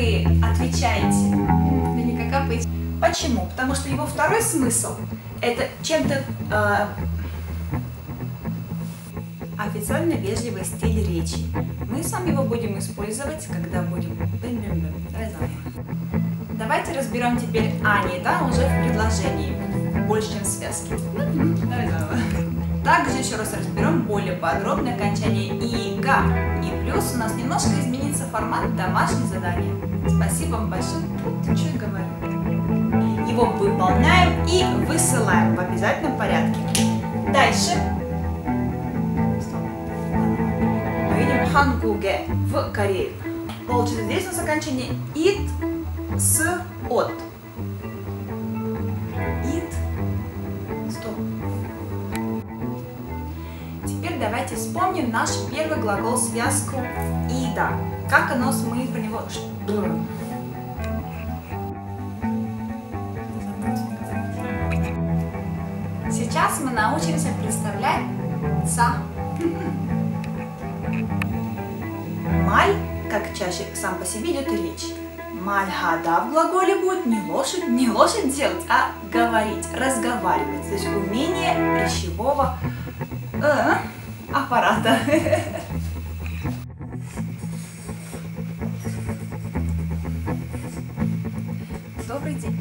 вы отвечаете, вы не какапаете. Почему? Потому что его второй смысл – это чем-то официально вежливый стиль речи. Мы с вами его будем использовать, когда будем... Давайте разберем теперь «они», да, уже в предложении, больше, чем в связке. Также еще раз разберем более подробно окончание «ига». И плюс у нас немножко изменится формат домашнего задания. Спасибо вам большое. Ты что говорю? Его выполняем и высылаем в обязательном порядке. Дальше. Мы видим «хангуге» в Корее. Получится здесь у нас окончание «ит» с «от». «Ит». Стоп. Теперь давайте вспомним наш первый глагол связку «ида». Как оно, мы про него... Сейчас мы научимся представлять «ца». «Маль», как чаще сам по себе идет речь. «Мальхада» в глаголе будет не лошадь делать, а говорить, разговаривать. То есть умение речевого аппарата. Добрый день.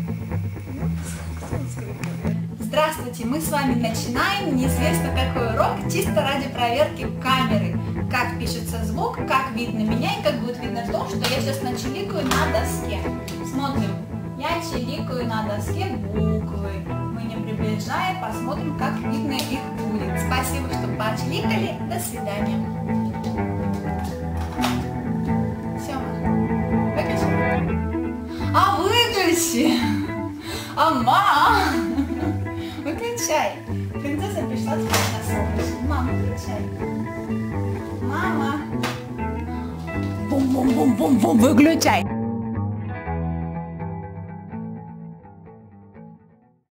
Здравствуйте, мы с вами начинаем неизвестно какой урок, чисто ради проверки камеры. Как пишется звук, как видно меня и как будет видно то, что я сейчас начеликаю на доске. Смотрим. Я челикаю на доске буквы. Мы не приближая, посмотрим, как видно их будет. Спасибо, что почеликали. До свидания. Сема, выключи. А выключи! Ама! Выключай. Принцесса пришла спать на солнышко. Мама, выключай. Мама. Бум-бум-бум-бум-бум, выключай.